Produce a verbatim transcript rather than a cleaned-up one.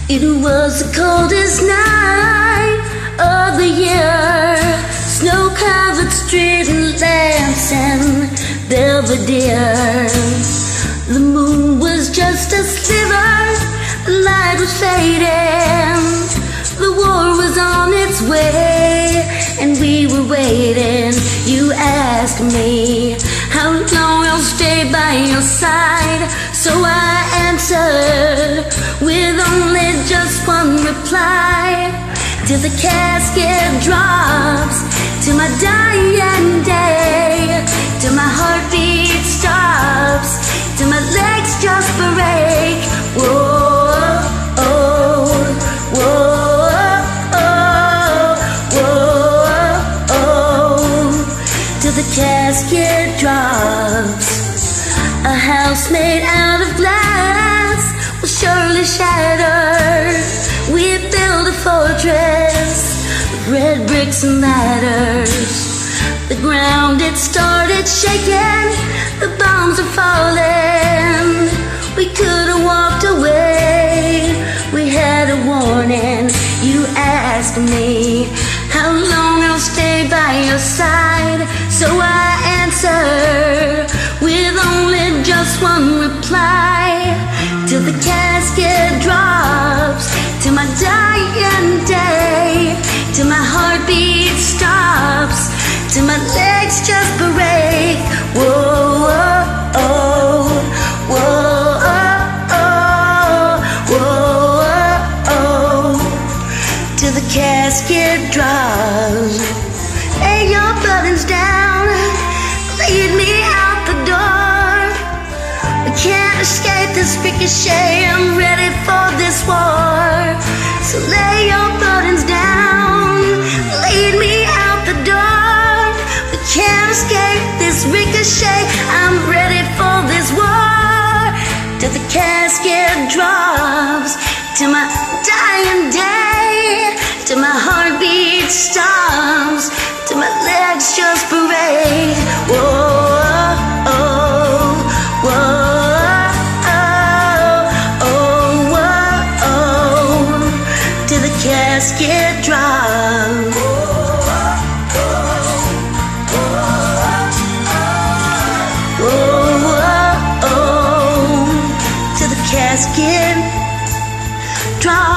It was the coldest night of the year, snow-covered street lamps and Belvedere. The moon was just a sliver, the light was fading. The war was on its way, and we were waiting. You asked me how long I'll stay by your side, so I answered with only just one reply. Till the casket drops, till my dying day, till my heartbeat stops, till my legs just break. Whoa, oh, whoa, oh, whoa, oh, till the casket drops. A house made out of glass will surely shatter. We built a fortress with red bricks and ladders. The ground, it started shaking, the bombs are falling. We could have walked away, we had a warning. You asked me how long I'll stay by your side, so I answer with only just one reply. Till the casket drops, till my dying day, till my heartbeat stops, till my legs just break. Whoa, oh, oh, whoa, oh, whoa, oh, till the casket drops. Lay your burdens down, lead me out the door. I can't escape this ricochet, I'm ready for this war. So lay your burdens down, lead me out the door. We can't escape this ricochet, I'm ready for this war. Till the casket drops, till my dying day, till my heartbeat stops, till my legs just break. Whoa, oh, whoa, oh, oh, whoa, oh, till the casket drops. Whoa, oh, till the casket drops.